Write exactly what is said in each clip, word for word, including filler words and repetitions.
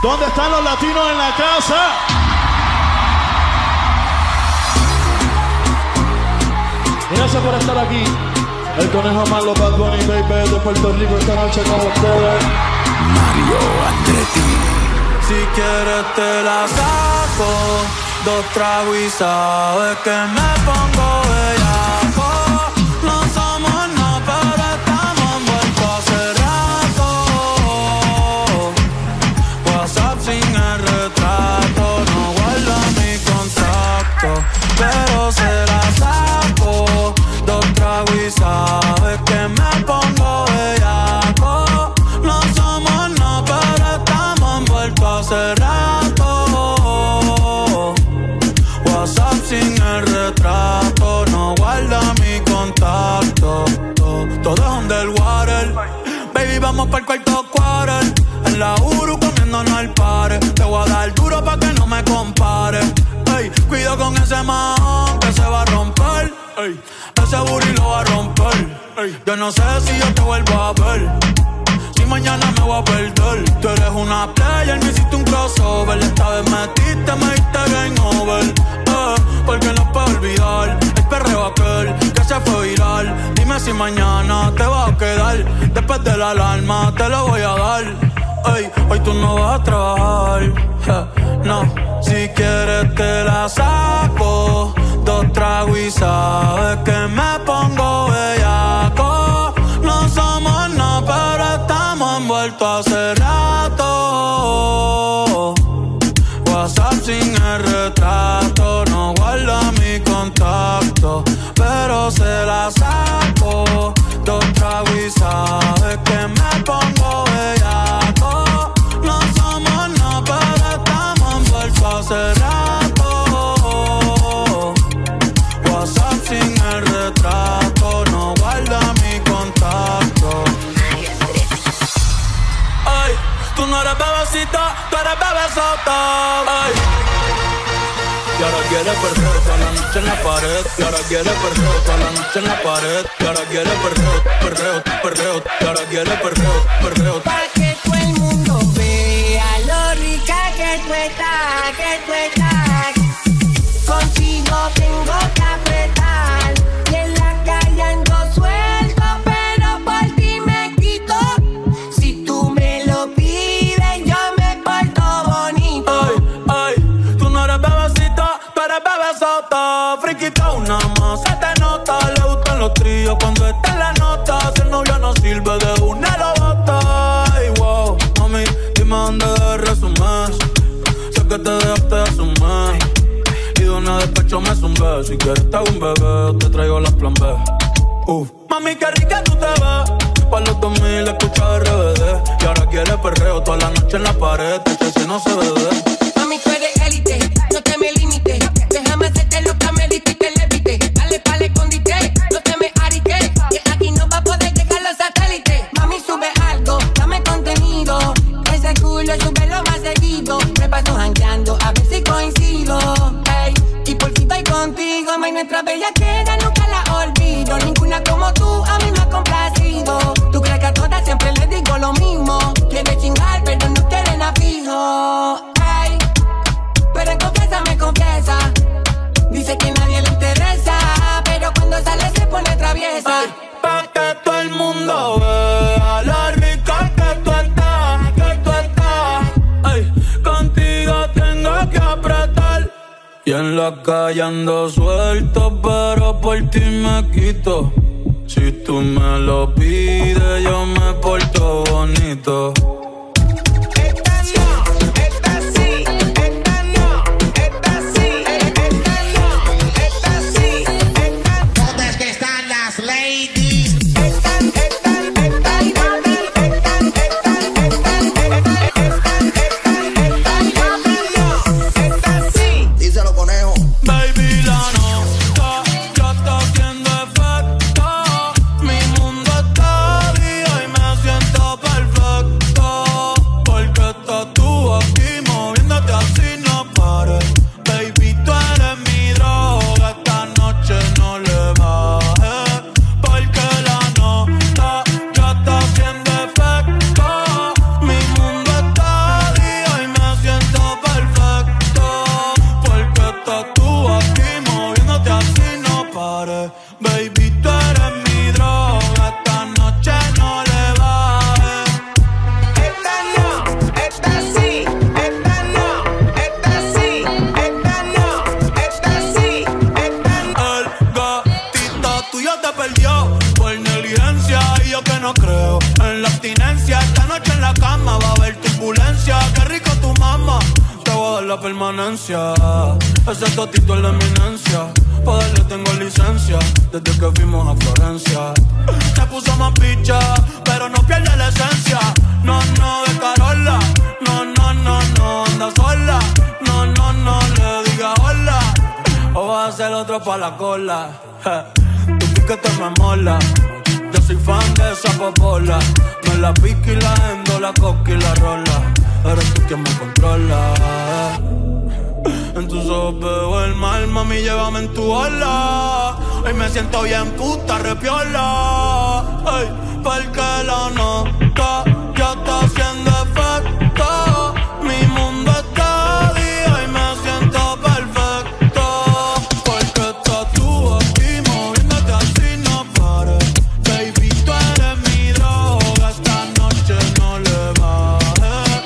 ¿Dónde están los latinos en la casa? Gracias por estar aquí. El conejo malo, Bad Bunny, baby, de Puerto Rico esta noche con ustedes. Mario Andretti. Si quieres te la saco, dos tragos y sabes que me pongo bellaco. No somos nada, pero estamos envueltos hace rato. WhatsApp sin el retrato, no guarda mi contacto, pero se la saco, dos tragos y sabes que me pongo bellaco. No somos nada, pero estamos envueltos hace rato. WhatsApp sin el retrato, no guarda mi contacto. Todo, todo es underwater. Baby, vamos pa'l cuarto quarter. En la Uru comiéndonos al pare. Te voy a dar duro pa' que no me compare. Ey, cuido con ese man que se va a romper. Ey, ese booty lo va a romper. Ey, yo no sé si yo te vuelvo a ver. Si mañana me voy a perder. Tú eres una player, me hiciste un crossover. Esta vez metiste, me diste game over. Eh, porque no puedo olvidar el perreo aquel que se fue viral. Dime si mañana te vas a quedar. Después de la alarma te lo voy a dar. Ey, hoy tú no vas a trabajar. Eh, no, si quieres te la saco. Dos tragos y sabes que me pongo bellaco. No somos nada, pero estamos envueltos hace rato. WhatsApp sin el retrato, no guarda mi contacto, pero se la saco. Dos tragos y sabes que me pongo bellaco. No somos nada, pero estamos envueltos hace rato. WhatsApp sin el retrato, no guarda mi contacto. Ay, tú no eres bebecita, tú eres bebesota. Ay. Y ahora quiere perreo toda la noche en la pared. Y ahora quiere perreo toda la noche en la pared. Y ahora quiere perreo, perreo, perreo. Y ahora quiere perreo, perreo. Pa' que todo el mundo vea lo rica que tú estás, que tú estás. Contigo tengo que apretar. Y en la calle ando suelto, pero por ti me quito. Si tú me lo pides, yo me porto bonito. Ay, ay, tú no eres bebecita, tú eres bebesota. Friquita una más, se te nota. Le gustan los tríos cuando está en la nota. Si el novio no sirve, de una lo bota. Ay, wow, mami, dime dónde debes resumir. Sé que te dejaste de asumir. Y de una despecho me zumbé. Si quieres te hago un bebé, te traigo las plan B. Uf, mami, qué rica tú te ves. Pa' los dos mil escucha R B D. Y ahora quiere perreo toda la noche en la pared. Que si no se ve. Mami, tú eres élite, no te me limites. Déjame hacerte lo que me diste y te levite. Dale pa'l escondite, no te me arique. Que aquí no va a poder llegar los satélites. Mami, sube algo, dame contenido. Ese culo sube lo más seguido. Me paso jangueando a ver si coincido. Ey, y por fin estoy contigo. May, nuestra bellaquera nunca la olvido. Ninguna como tú a mí me ha complacido. Tú crees que a todas siempre les digo lo mismo. Quiere chingar pero no quiere nada fijo. Ey, pero en confianza me confiesa. Dice que nadie le interesa, pero cuando sale se pone traviesa. Ay, pa' que todo el mundo vea la rica que tú estás, que tú estás. Ay, contigo tengo que apretar. Y en la calle ando suelto, pero por ti me quito. Si tú me lo pides, yo me porto bonito. Perfecto. permanencia. Ese totito es la eminencia. Pa' darle tengo licencia desde que fuimos a Florencia. Se puso más picha, pero no pierde la esencia. No, no, de Carola. No, no, no, no, anda sola. No, no, no, le diga hola. O va a ser otro pa' la cola. Tu piquete me mola. Yo soy fan de esa popola. Me la pique y la endo, la coca y la rola. Eres tú quien me controla. En tus ojos veo el mal, mami, llévame en tu ola. Hoy me siento bien puta, repiola. Ay, porque la nota ya está haciendo efecto. Mi mundo está día y me siento perfecto. Porque estás tú aquí moviéndote así, no pares. Baby, tú eres mi droga, esta noche no le bajes.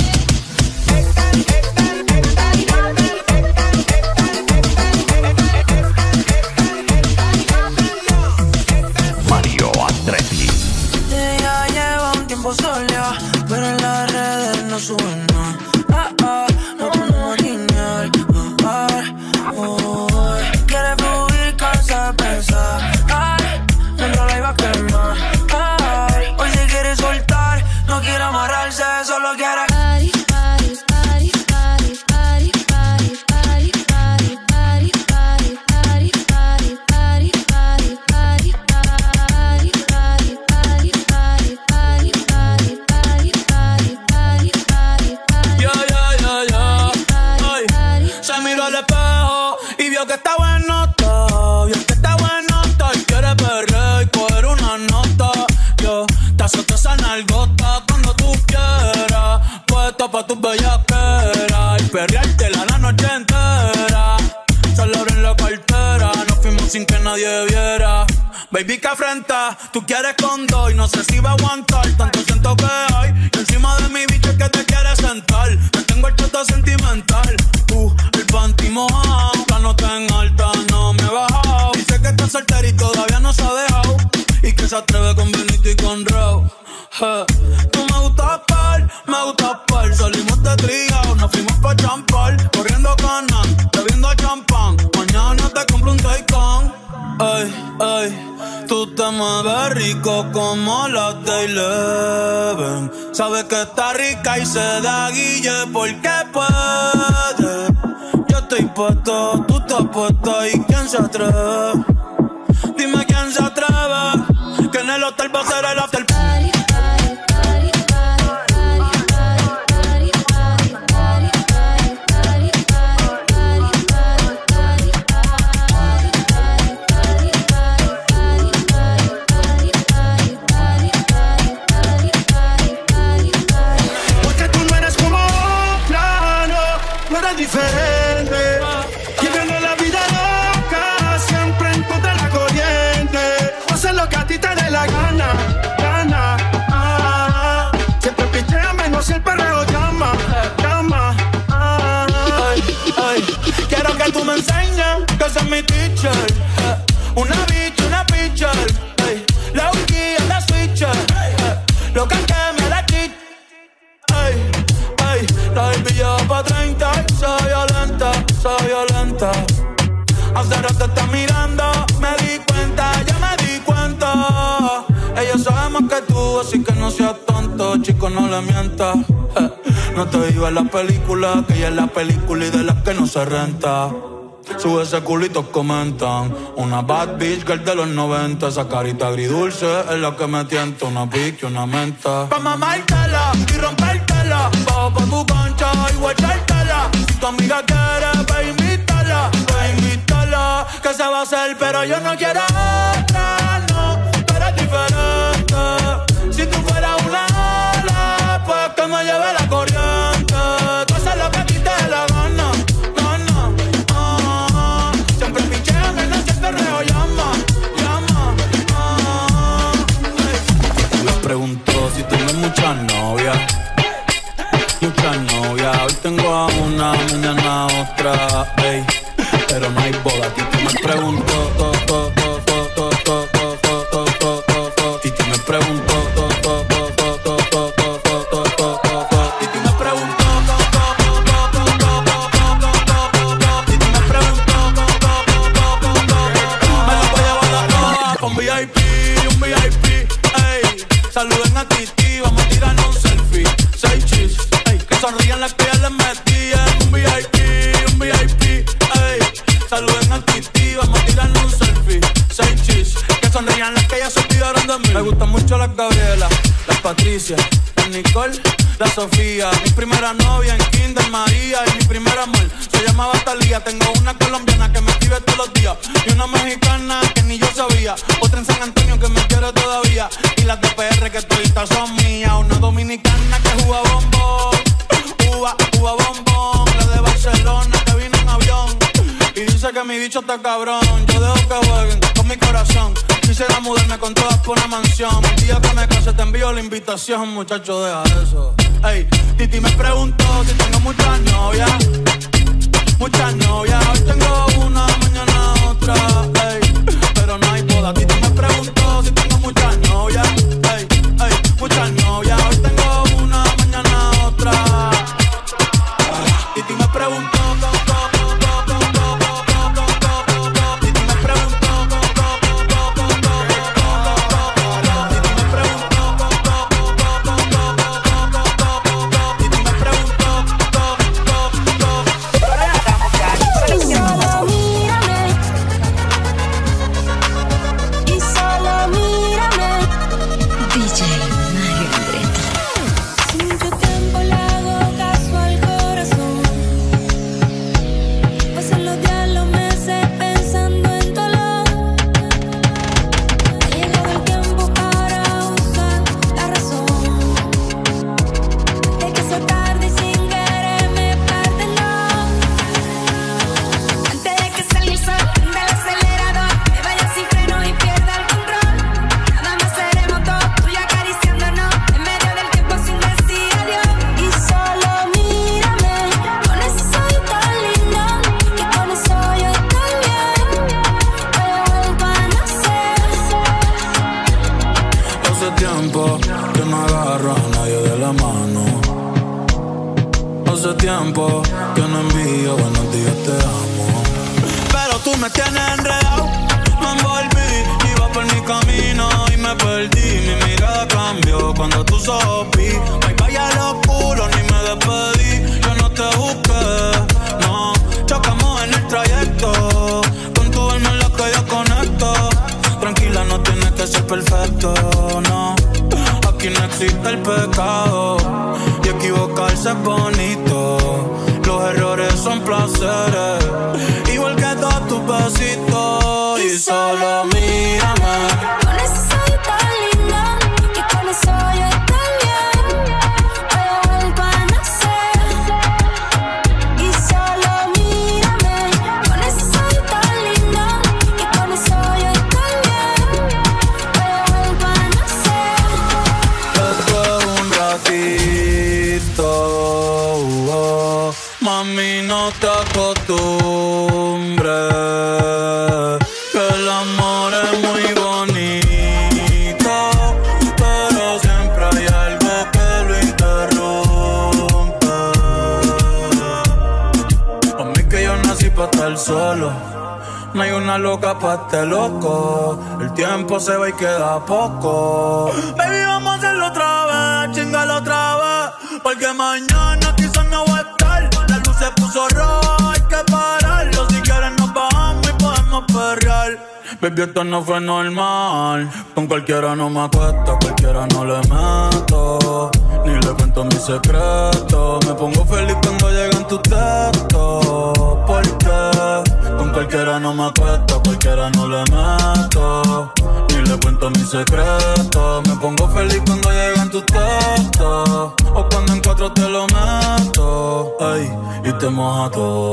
Mario Andretti. Ella lleva un tiempo sola, pero en las redes no sube nada. Ah, ah, no podemos guiñar. Ah, ah, oh, quiere fluir, cansa de pensar. Ay, dentro la iba a quemar. Ay, hoy se quiere soltar, no quiere amarrarse, solo quiere. Que está bueno todo, vio que está bueno todo y quiere perder y coger una nota. Yo te azoto esa nalgota cuando tú quieras, puesto pa' tus bellaqueras y perreártela la noche entera. Solo abren la cartera, nos fuimos sin que nadie viera. Baby, que afrenta, tú quieres con dos y no sé si va a aguantar. Tanto siento que hay y encima de mi bicho es que te quieres sentar. Me tengo el trato sentimental, uh, el panty mojado. La nota en alta no me he bajado. Dice que está soltera y todavía no se ha dejado y que se atreve con Benito y con Raúl. Hey. Tú me gustas par, me gustas par. Salimos de trío, nos fuimos pa' champar. Corriendo canan, bebiendo champán. Mañana te compro un Taycan. Ay, ay, tú te mueves rico como las de Eleven. Sabes que está rica y se da guille porque puede. Yo estoy puesto, tú estás puesto y quién se atreve. Dime quién se atreve, que en el hotel va a ser el after party. Diferente, viviendo la vida loca, siempre en contra de la corriente. Hacer lo que a ti te dé la gana, gana. Ah, siempre pichea menos si el perreo llama, llama. Ah, ay, ay, quiero que tú me enseñes que ese es mi teacher. Eh, una bitch, una pitcher. Hey, la guía, la switcher. Eh, lo que me la chit. Ay, ay, la baby ya pa' treinta. Soy violenta, soy violenta. Hace rato te está mirando, me di cuenta, ya me di cuenta. Ella sabe más que tú, así que no seas tonto, chico, no le mientas. Eh, no te viva la película, que ella es la película y de las que no se renta. Sube ese culito, comentan. Una bad bitch girl de los noventa. Esa carita agridulce es la que me tienta. Una pique, una menta. Pa' mamártela y rompértela. Bajo pa' tu concha y guachártela. Si tu amiga quiere, ve invítala. Ve invítala. Que se va a hacer, pero yo no quiero otra, no. Tú eres diferente. Si tú fueras una ala, pues que me lleve la corriente. Tú haces lo que a ti te dé la gana. Preguntó si tengo muchas novias, muchas novias. Hoy tengo a una, mañana a otra, ey, pero no hay boda. Y tú me preguntó, to, to, to, to, to, to, to, to, to, to, to. Y tú me preguntó, to, to, to, to, to, to, to, to, to, to, to. Y tú me preguntó, to, to, to, to, to, to, to, to. sonrían las que ya les metía. Un V I P, un V I P, ey. Saluden a Titi, vamos a tirarle un selfie. Seis chis, que sonrían las que ya se olvidaron de mí. Me gustan mucho las Gabriela, las Patricia, las Nicole, la Sofía. Mi primera novia en Kinder María y mi primer amor se llamaba Talía. Tengo una colombiana que me escribe todos los días y una mexicana que ni yo sabía. Otra en San Antonio que me quiere todavía y las de P R que toditas son mías. Una dominicana que juega bombón, uva, uva bombón. La de Barcelona que vino en avión y dice que mi bicho está cabrón. Yo dejo que jueguen con mi corazón. Quisiera mudarme con todas por una mansión. El día que me case te envío la invitación, muchacho, deja eso. Ey, Titi me preguntó si tengo muchas novias. Muchas novias, hoy tengo una, mañana otra. Ey, pero no hay boda. Titi me preguntó si tengo muchas novias. Ey, ey, muchas novias, hoy tengo una, mañana otra. Titi me preguntó. No hay una loca pa' este loco. El tiempo se va y queda poco. Baby, vamos a hacerlo otra vez, chingalo otra vez, porque mañana quizás no voy a estar. La luz se puso roja, hay que pararlo. Si quieres nos bajamos y podemos perrear. Baby, esto no fue normal. Con cualquiera no me acuesto, cualquiera no le meto, ni le cuento mis secretos. Me pongo feliz cuando llegan tus textos, porque con cualquiera no me acuesto, cualquiera no le meto, ni le cuento mis secretos. Me pongo feliz cuando llegan tus textos, o cuando en cuatro te lo meto. Ey, y te moja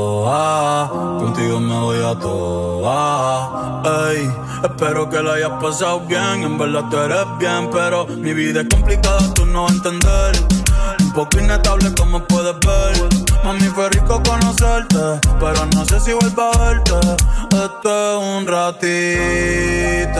toda, contigo me voy a toda. Ey, espero que la hayas pasado bien, en verdad tú eres bien, pero mi vida es complicada, tú no vas a entender. Un poco inestable como puedes ver. Mami, fue rico conocerte, pero no sé si vuelvo a verte. Esto es un ratito,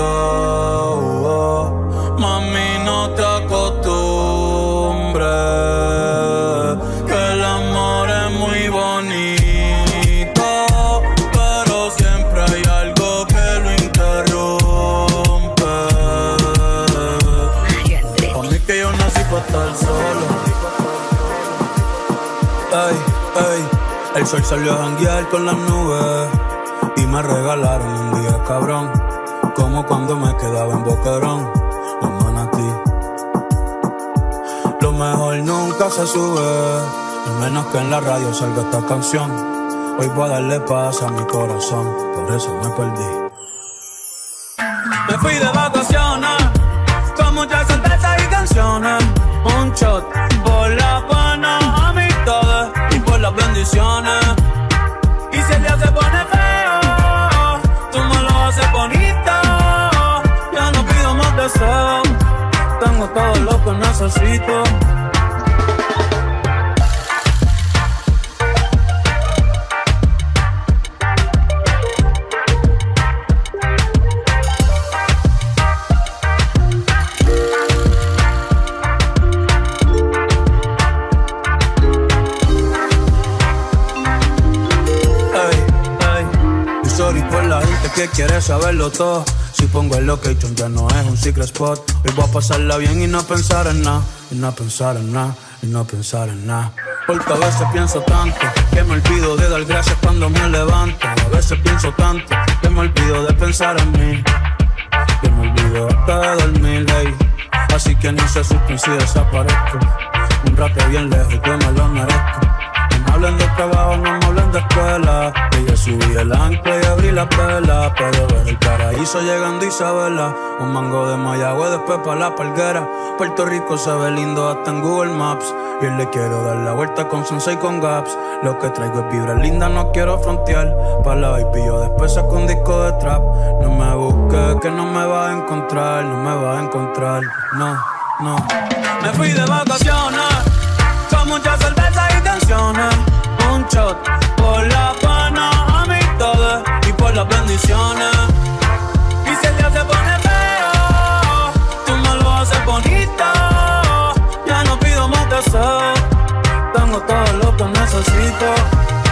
oh. Mami, no te acostumbres, que el amor es muy bonito, pero siempre hay algo que lo interrumpe. Pa' mí que yo nací pa' estar solo, Ey, ey, el sol salió a janguear con las nubes y me regalaron un día cabrón, como cuando me quedaba en Boquerón, en Manatí. Lo mejor nunca se sube, al menos que en la radio salga esta canción. Hoy voy a darle paz a mi corazón, por eso me perdí. Me fui de vacaciones, con muchas cervezas y canciones. Un shot por las buenas amistades y por las bendiciones. Y si el día se pone feo, tú me lo haces bonito. Ya no pido más deseos, tengo todo lo que necesito. Que quiere saberlo todo. Si pongo el location ya no es un secret spot. Hoy voy a pasarla bien y no pensar en nada, y no pensar en nada, y no pensar en nada. Porque a veces pienso tanto que me olvido de dar gracias cuando me levanto. A veces pienso tanto que me olvido de pensar en mí, que me olvido hasta de dormir, hey. Así que ni se suspende si desaparezco. Un rato bien lejos que me lo merezco. No me hablen de trabajo, no me hablen de escuela. Que yo subí el ancla y abrí la vela. Puedo ver el paraíso llegando a Isabela. Un mango de Mayagüez, después pa' la palguera. Puerto Rico se ve lindo hasta en Google Maps. Y le quiero dar la vuelta con Sensei y con Gaps. Lo que traigo es vibra linda, no quiero frontear. Pa' la baby yo después saco un disco de trap. No me busques que no me vas a encontrar. No me vas a encontrar, no, no. Me fui de vacaciones con muchas cervezas y canciones. Un shot por la pana, amistades y por las bendiciones. Y si el día se pone feo, tú me lo haces bonito. Ya no pido más deseos, tengo todo lo que necesito.